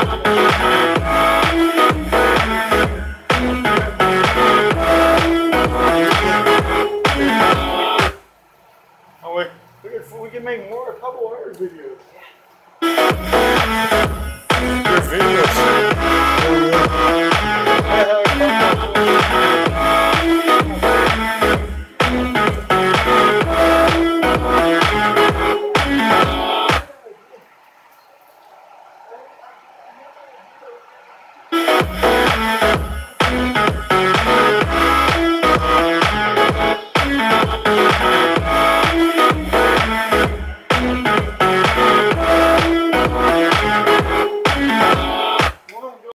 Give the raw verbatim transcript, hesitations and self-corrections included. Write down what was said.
Oh, wait. We can, we can make more, a couple other videos. Your videos. Oh, yeah.